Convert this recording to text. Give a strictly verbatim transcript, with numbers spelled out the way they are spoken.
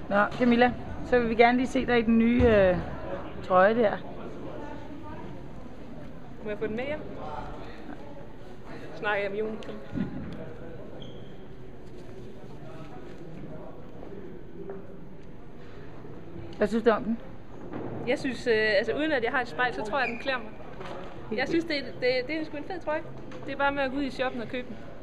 Nå, Camilla, så vil vi gerne lige se dig i den nye øh, trøje der. Må jeg få den med hjem? Snakker jeg med Jon. Hvad synes du om den? Jeg synes, øh, altså uden at jeg har et spejl, så tror jeg, at den klæder mig. Jeg synes, det er, det, det er sgu en fed trøje. Det er bare med at gå ud i shoppen og købe den.